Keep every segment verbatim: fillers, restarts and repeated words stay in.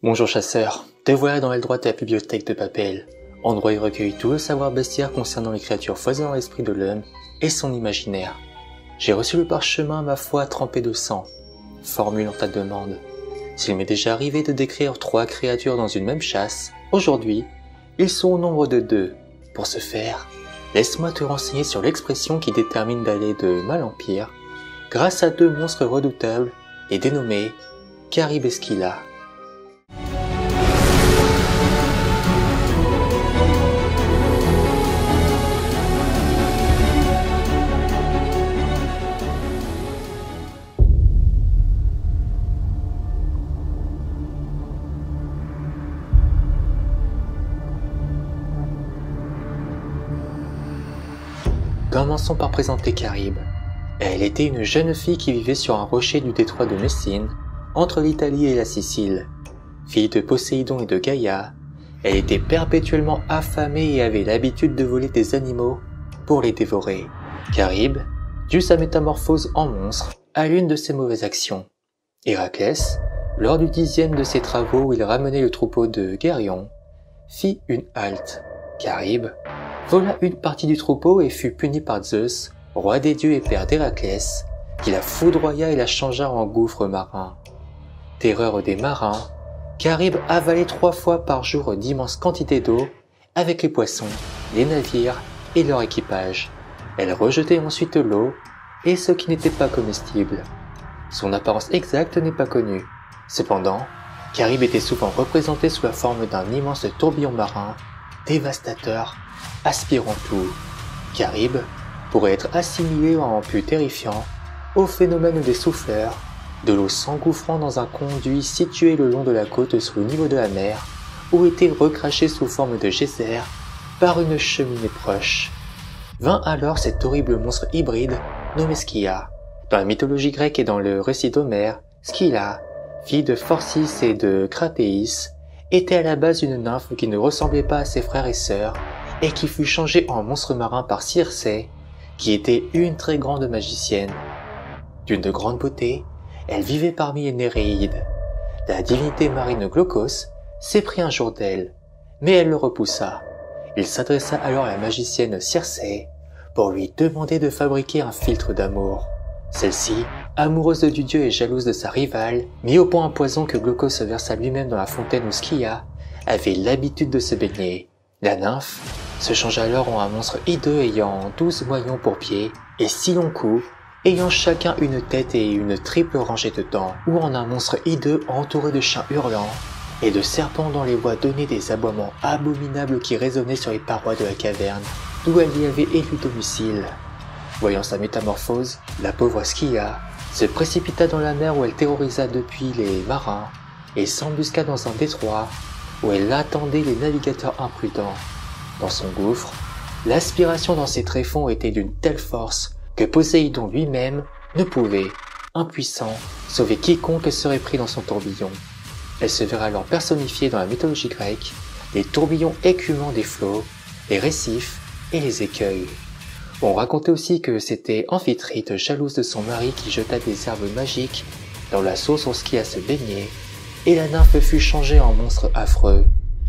Bonjour chasseur, te voilà dans l'aile droite de la bibliothèque de Papel, endroit où il recueille tout le savoir bestiaire concernant les créatures foisonnant l'esprit de l'homme et son imaginaire. J'ai reçu le parchemin, ma foi, trempé de sang. Formule en ta demande. S'il m'est déjà arrivé de décrire trois créatures dans une même chasse, aujourd'hui, ils sont au nombre de deux. Pour ce faire, laisse-moi te renseigner sur l'expression qui détermine d'aller de mal en pire, grâce à deux monstres redoutables et dénommés Carib et Scylla. Commençons par présenter Carib. Elle était une jeune fille qui vivait sur un rocher du détroit de Messine, entre l'Italie et la Sicile. Fille de Poséidon et de Gaïa, elle était perpétuellement affamée et avait l'habitude de voler des animaux pour les dévorer. Carib dut sa métamorphose en monstre à l'une de ses mauvaises actions. Héraclès, lors du dixième de ses travaux où il ramenait le troupeau de Gérion, fit une halte. Carib vola une partie du troupeau et fut puni par Zeus, roi des dieux et père d'Héraclès, qui la foudroya et la changea en gouffre marin. Terreur des marins, Carib avalait trois fois par jour d'immenses quantités d'eau avec les poissons, les navires et leur équipage. Elle rejetait ensuite l'eau et ce qui n'était pas comestible. Son apparence exacte n'est pas connue. Cependant, Carib était souvent représenté sous la forme d'un immense tourbillon marin, dévastateur, aspirant tout. Carib pourrait être assimilé en plus terrifiant au phénomène des souffleurs, de l'eau s'engouffrant dans un conduit situé le long de la côte sous le niveau de la mer, où était recraché sous forme de geyser par une cheminée proche. Vint alors cet horrible monstre hybride nommé Scylla. Dans la mythologie grecque et dans le récit d'Homère, Scylla, fille de Phorcys et de Crathéis, était à la base une nymphe qui ne ressemblait pas à ses frères et sœurs, et qui fut changée en monstre marin par Circé, qui était une très grande magicienne. D'une de grande beauté, elle vivait parmi les Néréides. La divinité marine Glaucos s'éprit un jour d'elle, mais elle le repoussa. Il s'adressa alors à la magicienne Circé pour lui demander de fabriquer un filtre d'amour. Celle-ci, amoureuse du dieu et jalouse de sa rivale, mit au point un poison que Glaucos versa lui-même dans la fontaine où Scylla avait l'habitude de se baigner. La nymphe se changea alors en un monstre hideux ayant douze moyons pour pieds et six longs coups, ayant chacun une tête et une triple rangée de dents, ou en un monstre hideux entouré de chiens hurlants et de serpents dont les voix donnaient des aboiements abominables qui résonnaient sur les parois de la caverne, d'où elle y avait élu domicile. Voyant sa métamorphose, la pauvre Scylla se précipita dans la mer où elle terrorisa depuis les marins et s'embusqua dans un détroit où elle attendait les navigateurs imprudents. Dans son gouffre, l'aspiration dans ses tréfonds était d'une telle force que Poséidon lui-même ne pouvait, impuissant, sauver quiconque serait pris dans son tourbillon. Elle se verra alors personnifiée dans la mythologie grecque, les tourbillons écumants des flots, les récifs et les écueils. On racontait aussi que c'était Amphitrite, jalouse de son mari, qui jeta des herbes magiques dans la sauce où Scylla se baignait, et la nymphe fut changée en monstre affreux.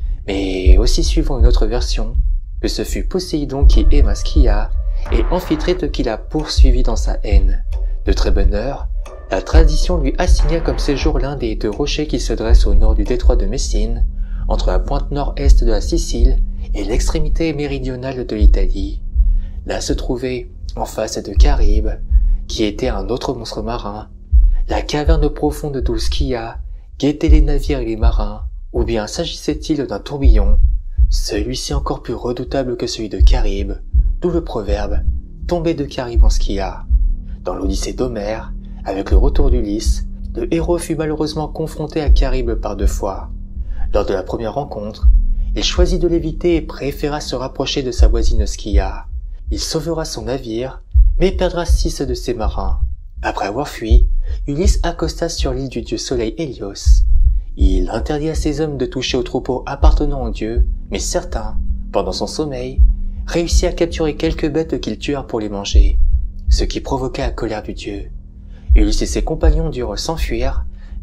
Mais aussi suivant une autre version, que ce fut Poséidon qui aima Scylla, et Amphitrite qui l'a poursuivi dans sa haine. De très bonne heure, la tradition lui assigna comme séjour l'un des deux rochers qui se dressent au nord du détroit de Messine, entre la pointe nord-est de la Sicile et l'extrémité méridionale de l'Italie. Là se trouvait, en face de Carib, qui était un autre monstre marin, la caverne profonde d'où Scylla guettait les navires et les marins, ou bien s'agissait-il d'un tourbillon, celui-ci encore plus redoutable que celui de Carib, d'où le proverbe « tomber de Carib en Scylla ». Dans l'Odyssée d'Homère, avec le retour d'Ulysse, le héros fut malheureusement confronté à Carib par deux fois. Lors de la première rencontre, il choisit de l'éviter et préféra se rapprocher de sa voisine Scylla. Il sauvera son navire, mais perdra six de ses marins. Après avoir fui, Ulysse accosta sur l'île du dieu soleil Hélios. Il interdit à ses hommes de toucher aux troupeaux appartenant au dieu, mais certains, pendant son sommeil, réussit à capturer quelques bêtes qu'ils tuèrent pour les manger, ce qui provoqua la colère du dieu. Ulysse et ses compagnons durent s'enfuir,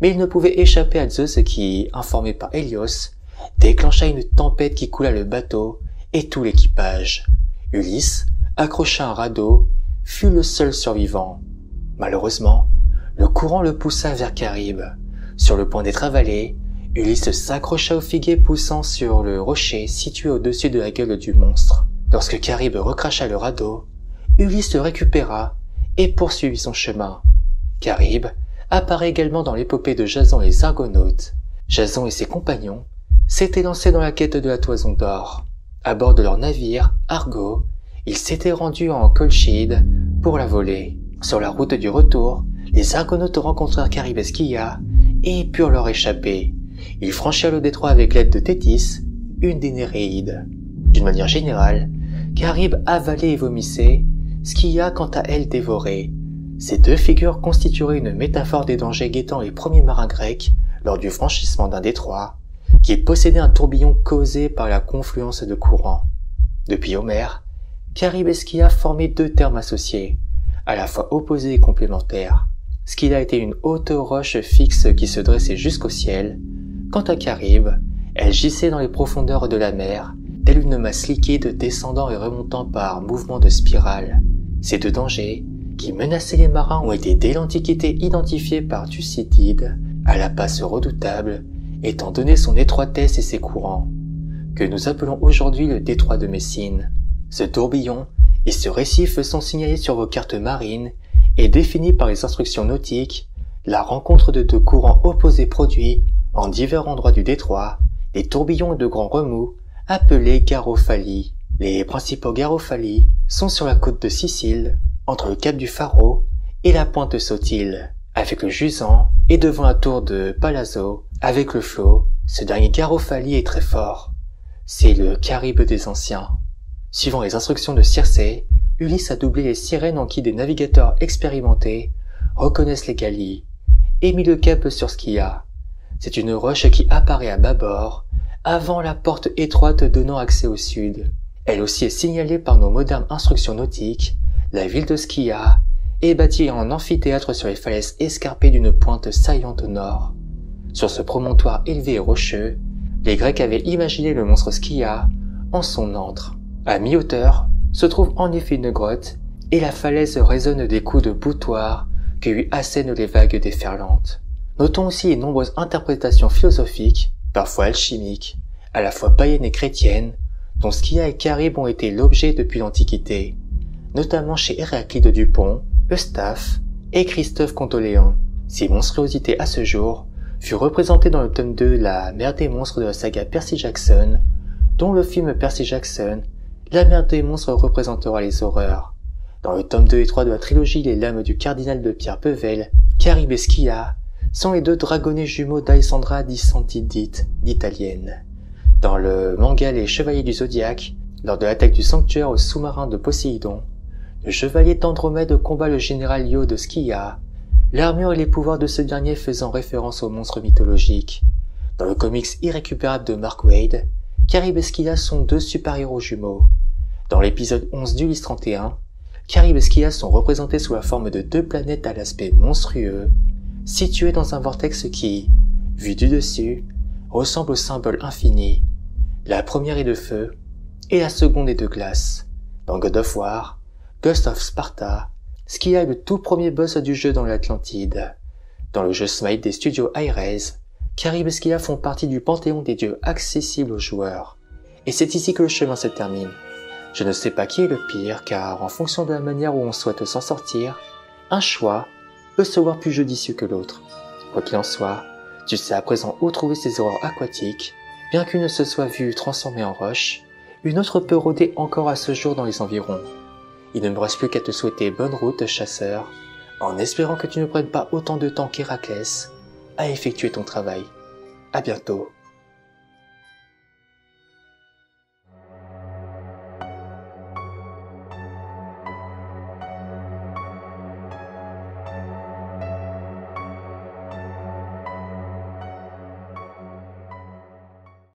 mais il ne pouvait échapper à Zeus qui, informé par Hélios, déclencha une tempête qui coula le bateau et tout l'équipage. Ulysse, accroché à un radeau, fut le seul survivant. Malheureusement, le courant le poussa vers Charibe. Sur le point d'être avalé, Ulysse s'accrocha au figuier poussant sur le rocher situé au-dessus de la gueule du monstre. Lorsque Charibe recracha le radeau, Ulysse le récupéra et poursuivit son chemin. Charibe apparaît également dans l'épopée de Jason et les Argonautes. Jason et ses compagnons s'étaient lancés dans la quête de la toison d'or. À bord de leur navire, Argo, ils s'étaient rendus en Colchide pour la voler. Sur la route du retour, les Argonautes rencontrèrent Charibe et Scylla et purent leur échapper. Ils franchirent le détroit avec l'aide de Thétis, une des Néréides. D'une manière générale, Charibe avalait et vomissait, Scylla quant à elle dévorait. Ces deux figures constitueraient une métaphore des dangers guettant les premiers marins grecs lors du franchissement d'un détroit, qui possédait un tourbillon causé par la confluence de courants. Depuis Homère, Charibe et Scylla formaient deux termes associés, à la fois opposés et complémentaires. Scylla était une haute roche fixe qui se dressait jusqu'au ciel. Quant à Charibe, elle gissait dans les profondeurs de la mer, telle une masse liquide descendant et remontant par mouvement de spirale. Ces deux dangers, qui menaçaient les marins, ont été dès l'Antiquité identifiés par Thucydide, à la passe redoutable, étant donné son étroitesse et ses courants, que nous appelons aujourd'hui le détroit de Messine. Ce tourbillon et ce récif sont signalés sur vos cartes marines et définis par les instructions nautiques, la rencontre de deux courants opposés produit, en divers endroits du détroit, des tourbillons de grands remous, appelés garophalies. Les principaux garophalies sont sur la côte de Sicile, entre le cap du Pharo et la pointe Sotile, avec le jusant, et devant la tour de Palazzo, avec le flot. Ce dernier garophalie est très fort. C'est le Charibe des anciens. Suivant les instructions de Circé, Ulysse a doublé les sirènes en qui des navigateurs expérimentés reconnaissent les galies, et mis le cap sur Scylla. C'est une roche qui apparaît à bâbord, avant la porte étroite donnant accès au sud. Elle aussi est signalée par nos modernes instructions nautiques. La ville de Scylla est bâtie en amphithéâtre sur les falaises escarpées d'une pointe saillante au nord. Sur ce promontoire élevé et rocheux, les Grecs avaient imaginé le monstre Scylla en son antre. À mi-hauteur se trouve en effet une grotte, et la falaise résonne des coups de boutoir que lui assènent les vagues déferlantes. Notons aussi les nombreuses interprétations philosophiques, parfois alchimiques, à la fois païennes et chrétiennes, dont Scylla et Charibe ont été l'objet depuis l'Antiquité, notamment chez Héraclide Dupont, Eustathe et Christophe Contoléon. Ces monstruosités à ce jour furent représentées dans le tome deux La mer des monstres de la saga Percy Jackson, dont le film Percy Jackson, La mer des monstres représentera les horreurs. Dans le tome deux et trois de la trilogie Les lames du cardinal de Pierre Pevel, Charibe et Scylla sont les deux dragonnets jumeaux d'Alessandra di Santidite, l'italienne. Dans le manga Les Chevaliers du Zodiaque, lors de l'attaque du sanctuaire au sous-marin de Poséidon, le chevalier d'Andromède combat le général Io de Scylla, l'armure et les pouvoirs de ce dernier faisant référence aux monstres mythologiques. Dans le comics irrécupérable de Mark Waid, Charibe et Scylla sont deux super-héros jumeaux. Dans l'épisode onze d'Ulysse trente et un, Charibe et Scylla sont représentés sous la forme de deux planètes à l'aspect monstrueux, situées dans un vortex qui, vu du dessus, ressemble au symbole infini. La première est de feu, et la seconde est de glace. Dans God of War, Ghost of Sparta, Scylla est le tout premier boss du jeu dans l'Atlantide. Dans le jeu Smite des studios Hi-Rez, Charibe et Scylla font partie du panthéon des dieux accessibles aux joueurs. Et c'est ici que le chemin se termine. Je ne sais pas qui est le pire, car en fonction de la manière où on souhaite s'en sortir, un choix peut se voir plus judicieux que l'autre. Quoi qu'il en soit, tu sais à présent où trouver ces horreurs aquatiques, bien qu'une se soit vue transformée en roche, une autre peut rôder encore à ce jour dans les environs. Il ne me reste plus qu'à te souhaiter bonne route, chasseur, en espérant que tu ne prennes pas autant de temps qu'Héraclès à effectuer ton travail. À bientôt.